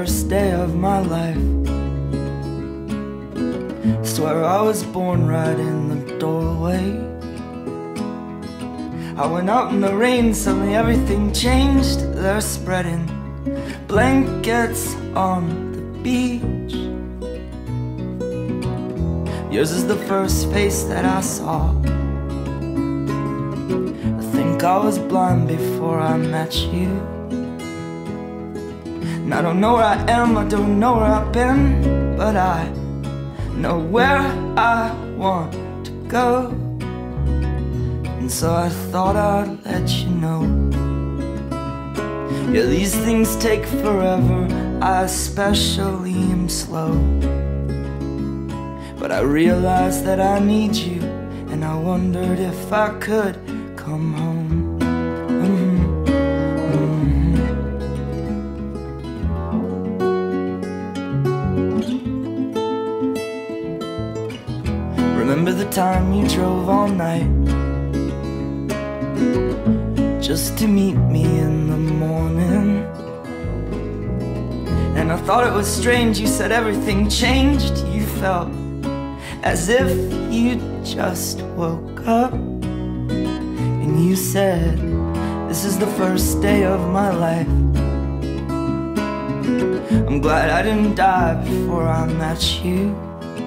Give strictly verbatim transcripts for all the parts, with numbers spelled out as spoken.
first day of my life. Swear I was born right in the doorway. I went out in the rain, suddenly everything changed. They're spreading blankets on the beach. Yours is the first face that I saw. I think I was blind before I met you. And I don't know where I am, I don't know where I've been, but I know where I want to go. And so I thought I'd let you know. Yeah, these things take forever, I especially am slow. But I realized that I need you, and I wondered if I could come home. Mm-hmm. Mm-hmm. Remember the time you drove all night just to meet me in the morning? And I thought it was strange, you said everything changed. You felt as if you just woke up. And you said, this is the first day of my life. I'm glad I didn't die before I met you.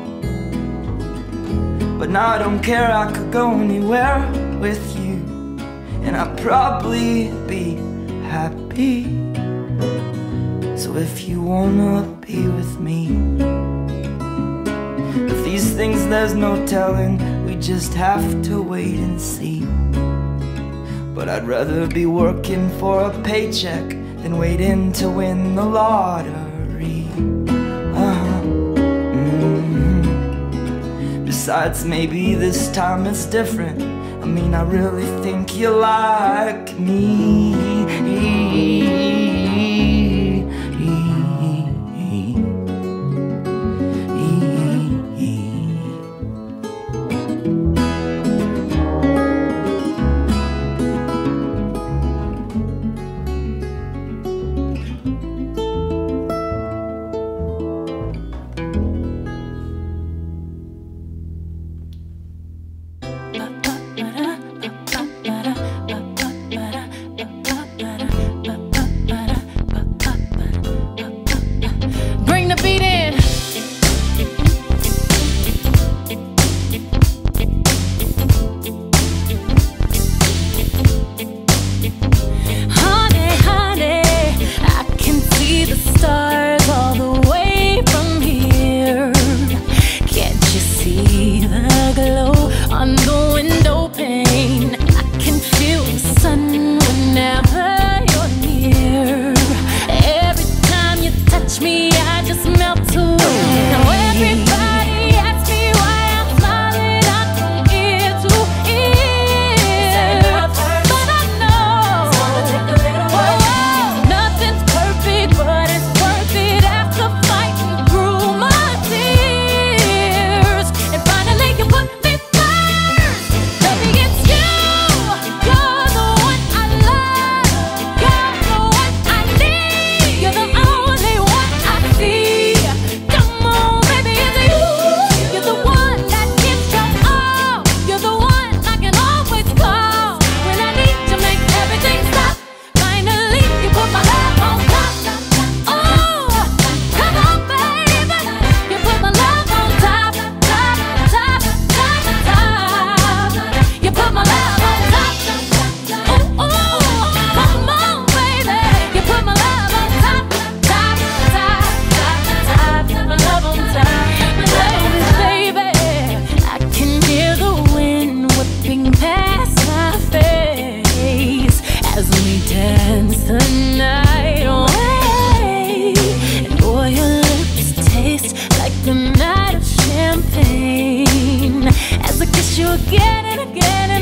But now I don't care, I could go anywhere with you, and I'd probably be happy. So if you wanna be with me, if these things there's no telling, we just have to wait and see. But I'd rather be working for a paycheck than waiting to win the lottery. uh-huh. Mm-hmm. Besides, maybe this time it's different. I mean, I really think you like me. Again and again.